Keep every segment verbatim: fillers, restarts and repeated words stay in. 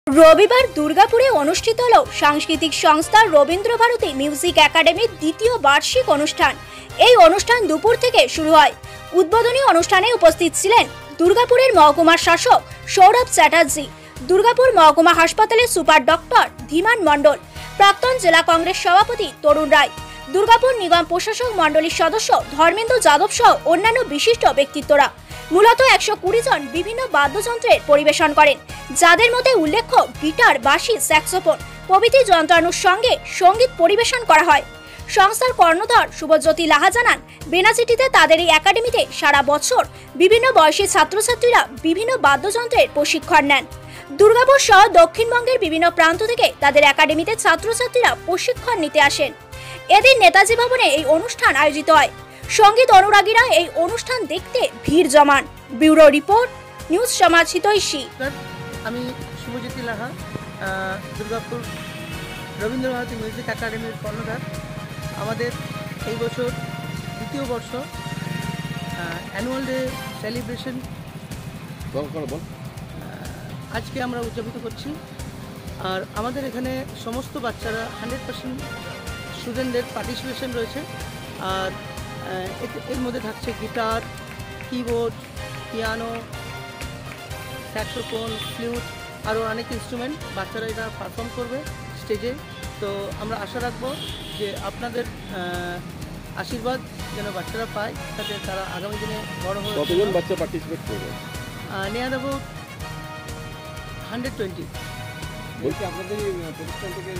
রবিবার দুর্গাপুরে অনুষ্ঠিত হল সাংস্কৃতিক সংস্থা রবীন্দ্র ভারতী মিউজিক একাডেমির দ্বিতীয় বার্ষিক অনুষ্ঠান। এই অনুষ্ঠান দুপুর থেকে শুরু হয়। উদ্বোধনী অনুষ্ঠানে উপস্থিত ছিলেন দুর্গাপুরের মহকুমা শাসক সৌরভ চ্যাটার্জি, দুর্গাপুর মহকুমা হাসপাতালের সুপার ডক্টর ধীমান মণ্ডল, প্রাক্তন জেলা কংগ্রেস সভাপতি তরুণ রায়, দুর্গাপুর নিগম প্রশাসক মণ্ডলীর সদস্য ধর্মেন্দ্র যাদব সহ অন্যান্য বিশিষ্ট ব্যক্তিত্বরা। মূলত একশো কুড়ি জন বিভিন্ন বাদ্যযন্ত্রের পরিবেশন করেন, যাদের মধ্যে উল্লেখ্য গিটার, বাঁশি, স্যাক্সোফোন প্রভৃতি যন্ত্রাণুর সঙ্গে সঙ্গীত পরিবেশন করা হয়। সংস্থার কর্ণধার শুভজ্যোতি লাহা জানান, বেনাচিটিতে তাদের এই একাডেমিতে সারা বছর বিভিন্ন বয়সী ছাত্রছাত্রীরা বিভিন্ন বাদ্যযন্ত্রের প্রশিক্ষণ নেন। দুর্গাপুর সহ দক্ষিণবঙ্গের বিভিন্ন প্রান্ত থেকে তাদের একাডেমিতে ছাত্রছাত্রীরা প্রশিক্ষণ নিতে আসেন। এদিন নেতাজি ভবনে এই অনুষ্ঠান আয়োজিত হয়। সঙ্গীত অনুরাগীরা এই অনুষ্ঠান দেখতে ভিড় জমান। Bureau report, news Samaj Hitaishi. আমি শুভজ্যোতি লাহা, দুর্গাপুর রবীন্দ্র ভারতী মিউজিক একাডেমির কর্ণধার। আমাদের এই বছর দ্বিতীয় বর্ষ অ্যানুয়াল ডে সেলিব্রেশন আজকে আমরা উদযাপিত করছি। আর আমাদের এখানে সমস্ত বাচ্চারা হান্ড্রেড পার্সেন্ট স্টুডেন্টদের পার্টিসিপেশন রয়েছে। আর এর মধ্যে থাকছে guitar, keyboard, piano, saxophone, flute, আরও অনেক ইনস্ট্রুমেন্ট বাচ্চারা এটা পারফর্ম করবে স্টেজে। তো আমরা আশা রাখবো যে আপনাদের আশীর্বাদ যেন বাচ্চারা পায়, যাতে তারা আগামী দিনে বড় হয়ে। কতজন বাচ্চা পার্টিসিপেট করবে? Near about hundred twenty. বলছি আপনাদের প্রতিষ্ঠান থেকে?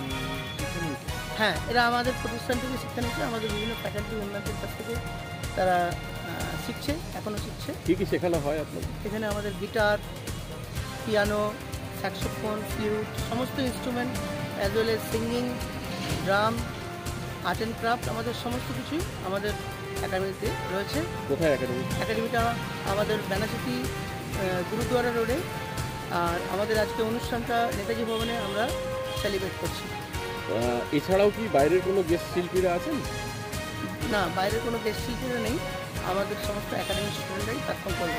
হ্যাঁ, এরা আমাদের প্রতিষ্ঠান থেকে শিক্ষা নিচ্ছে। আমাদের বিভিন্ন ফ্যাকাল্টি উন্নতির কাছ থেকে তারা শিখছে, এখনও শিখছে। কী কী শেখানো হয় আপনাদের এখানে? আমাদের গিটার, পিয়ানো, স্যাক্সোফোন, ফ্লুট, সমস্ত instrument, as well as singing, drum, art and craft, আমাদের সমস্ত কিছুই আমাদের একাডেমিতে রয়েছে। কোথায় একাডেমি? একাডেমিটা আমাদের বেনাচিটি গুরুদুয়ারা রোডে। আর আমাদের আজকে অনুষ্ঠানটা নেতাজি ভবনে আমরা সেলিব্রেট করছি। এছাড়াও কি বাইরের কোনো গেস্ট শিল্পীরা আছেন? না, বাইরের কোনো গেস্ট শিল্পীরা নেই। আমাদের সমস্ত একাডেমিক স্টুডেন্টরাই পারফর্ম করবে।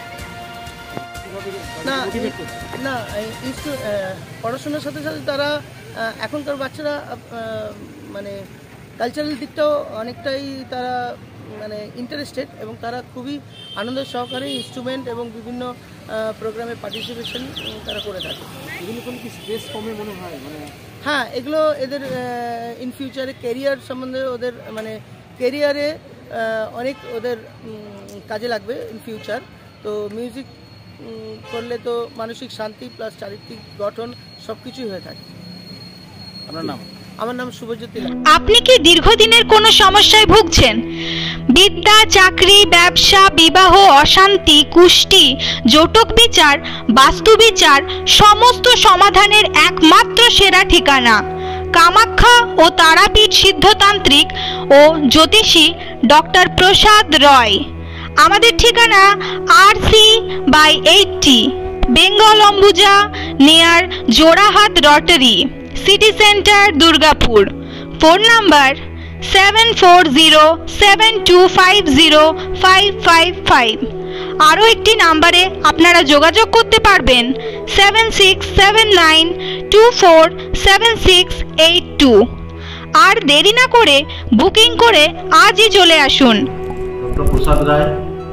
না না পড়াশোনার সাথে সাথে তারা এখনকার বাচ্চারা মানে কালচারাল দিকটাও অনেকটাই তারা মানে ইন্টারেস্টেড, এবং তারা খুবই আনন্দ সহকারে ইনস্ট্রুমেন্ট এবং বিভিন্ন প্রোগ্রামে পার্টিসিপেশন তারা করে থাকে। এগুলো কোনো কি স্ট্রেস কমে মনে হয়? মানে হ্যাঁ, এগুলো এদের ইন ফিউচারে কেরিয়ার সম্বন্ধে ওদের মানে কেরিয়ারে অনেক ওদের কাজে লাগবে ইন ফিউচার। তো মিউজিক করলে তো মানসিক শান্তি প্লাস চারিত্রিক গঠন সব কিছুই হয়ে থাকে। আপনার নাম? আমার নাম শুভজ্যোতি। আপনি কি দীর্ঘদিনের কোনো সমস্যায় ভুগছেন? বিদ্যা, চাকরি, ব্যবসা, বিবাহ, অশান্তি, কুষ্টি, জটক বিচার, বাস্তু বিচার, সমস্ত সমাধানের একমাত্র সেরা ঠিকানা কামাখ্যা ও তারাপীঠ সিদ্ধতান্ত্রিক ও জ্যোতিষী ডক্টর প্রসাদ রয়। আমাদের ঠিকানা R C by eighty, Bengal Ambuja, near Jorahat Rotary, City Centre, Durgapur. Phone number seven four zero seven two five zero five five five. আরও একটি নাম্বারে আপনারা যোগাযোগ করতে পারবেন seven six seven nine two four seven six eight two. আর দেরি না করে বুকিং করে আজই চলে আসুন। ডক্টর প্রসাদ রায়,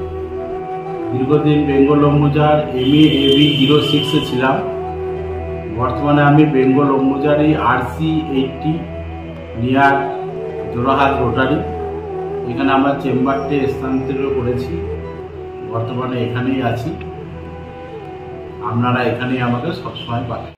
দীর্ঘদিন বেঙ্গল অম্বুজার এম এ এবি জিরো সিক্সে ছিলাম। বর্তমানে আমি বেঙ্গল অম্বুজারি R C eighty, near Jorahat rotary, এখানে আমার চেম্বারটি স্থানান্তরিত করেছি। বর্তমানে এখানেই আছি। আপনারা এখানেই আমাকে সবসময় পাবেন।